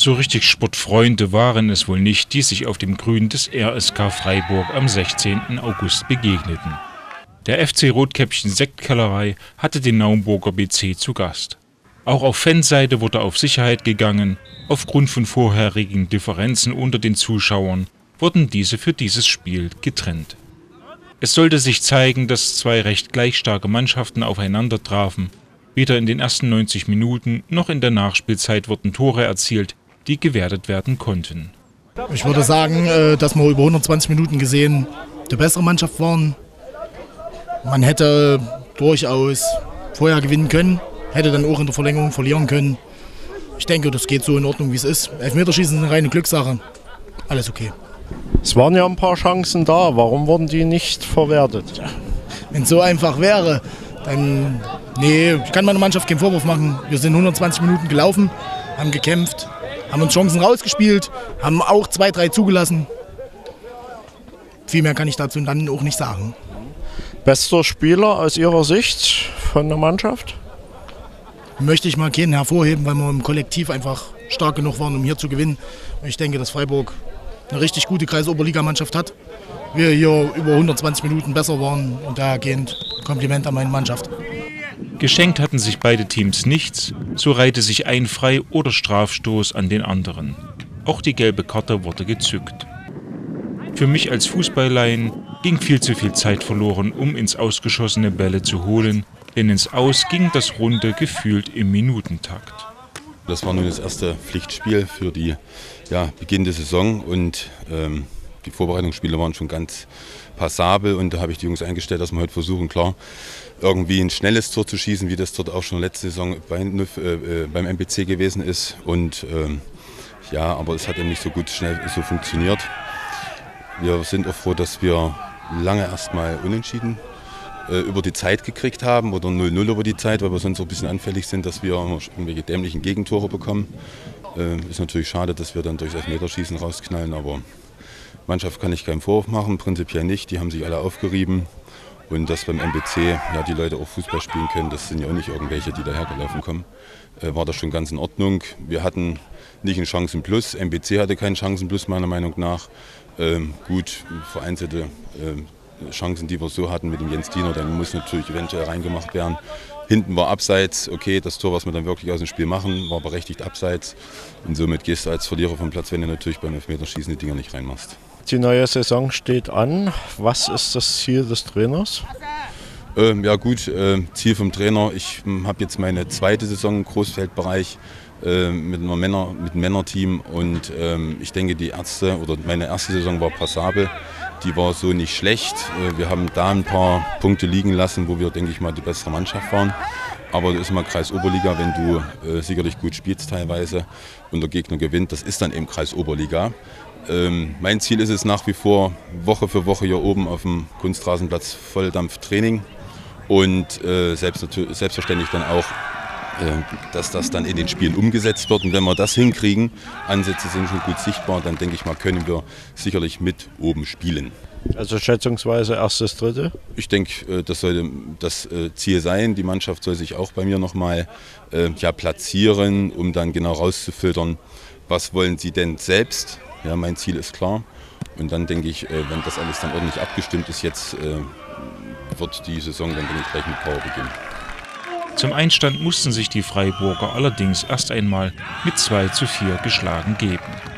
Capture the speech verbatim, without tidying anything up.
So richtig Sportfreunde waren es wohl nicht, die sich auf dem Grün des R S K Freiburg am sechzehnten August begegneten. Der F C Rotkäppchen Sektkellerei hatte den Naumburger B C zu Gast. Auch auf Fanseite wurde auf Sicherheit gegangen. Aufgrund von vorherigen Differenzen unter den Zuschauern wurden diese für dieses Spiel getrennt. Es sollte sich zeigen, dass zwei recht gleich starke Mannschaften aufeinander trafen. Weder in den ersten neunzig Minuten noch in der Nachspielzeit wurden Tore erzielt, die gewertet werden konnten. Ich würde sagen, dass wir über hundertzwanzig Minuten gesehen die bessere Mannschaft waren. Man hätte durchaus vorher gewinnen können, hätte dann auch in der Verlängerung verlieren können. Ich denke, das geht so in Ordnung, wie es ist. Elfmeterschießen ist eine reine Glückssache. Alles okay. Es waren ja ein paar Chancen da. Warum wurden die nicht verwertet? Ja, wenn es so einfach wäre, dann... Nee, ich kann meiner Mannschaft keinen Vorwurf machen. Wir sind hundertzwanzig Minuten gelaufen, haben gekämpft, haben uns Chancen rausgespielt, haben auch zwei, drei zugelassen. Viel mehr kann ich dazu dann auch nicht sagen. Bester Spieler aus Ihrer Sicht von der Mannschaft? Möchte ich mal keinen hervorheben, weil wir im Kollektiv einfach stark genug waren, um hier zu gewinnen. Und ich denke, dass Freiburg eine richtig gute Kreisoberligamannschaft hat. Wir hier über hundertzwanzig Minuten besser waren und dahergehend Kompliment an meine Mannschaft. Geschenkt hatten sich beide Teams nichts, so reihte sich ein Frei- oder Strafstoß an den anderen. Auch die gelbe Karte wurde gezückt. Für mich als Fußballlein ging viel zu viel Zeit verloren, um ins Ausgeschossene Bälle zu holen, denn ins Aus ging das Runde gefühlt im Minutentakt. Das war nun das erste Pflichtspiel für die ja, Beginn der Saison und ähm, die Vorbereitungsspiele waren schon ganz passabel und da habe ich die Jungs eingestellt, dass wir heute versuchen, klar, irgendwie ein schnelles Tor zu schießen, wie das dort auch schon letzte Saison bei, äh, beim M B C gewesen ist. Und ähm, ja, aber es hat eben nicht so gut schnell so funktioniert. Wir sind auch froh, dass wir lange erstmal unentschieden äh, über die Zeit gekriegt haben oder null null über die Zeit, weil wir sonst so ein bisschen anfällig sind, dass wir irgendwelche dämlichen Gegentore bekommen. Äh, ist natürlich schade, dass wir dann durch Elfmeterschießen rausknallen, aber Mannschaft kann ich keinen Vorwurf machen, prinzipiell nicht. Die haben sich alle aufgerieben. Und dass beim M B C ja, die Leute auch Fußball spielen können, das sind ja auch nicht irgendwelche, die dahergelaufen kommen, äh, war das schon ganz in Ordnung. Wir hatten nicht einen Chancenplus, M B C hatte keinen Chancenplus meiner Meinung nach. Ähm, gut, vereinzelte äh, Chancen, die wir so hatten mit dem Jens Diener, dann muss natürlich eventuell reingemacht werden. Hinten war Abseits, okay, das Tor, was wir dann wirklich aus dem Spiel machen, war berechtigt Abseits. Und somit gehst du als Verlierer vom Platz, wenn du natürlich beim Elfmeterschießen die Dinger nicht reinmachst. Die neue Saison steht an. Was ist das Ziel des Trainers? Ähm, ja gut, äh, Ziel vom Trainer. Ich äh, habe jetzt meine zweite Saison im Großfeldbereich äh, mit, einer Männer, mit einem Männerteam und ähm, ich denke, die erste oder meine erste Saison war passabel. Die war so nicht schlecht. Äh, wir haben da ein paar Punkte liegen lassen, wo wir, denke ich mal, die bessere Mannschaft waren. Aber das ist mal Kreisoberliga, wenn du äh, sicherlich gut spielst teilweise und der Gegner gewinnt, das ist dann eben Kreisoberliga. Ähm, mein Ziel ist es nach wie vor, Woche für Woche hier oben auf dem Kunstrasenplatz Volldampftraining und äh, selbst, selbstverständlich dann auch, äh, dass das dann in den Spielen umgesetzt wird. Und wenn wir das hinkriegen, Ansätze sind schon gut sichtbar, dann denke ich mal, können wir sicherlich mit oben spielen. Also schätzungsweise erstes, dritte? Ich denke, das sollte das Ziel sein. Die Mannschaft soll sich auch bei mir nochmal äh, ja, platzieren, um dann genau rauszufiltern, was wollen sie denn selbst. Ja, mein Ziel ist klar. Und dann denke ich, wenn das alles dann ordentlich abgestimmt ist, jetzt äh, wird die Saison dann denke ich, gleich mit Power beginnen. Zum Einstand mussten sich die Freiburger allerdings erst einmal mit zwei zu vier geschlagen geben.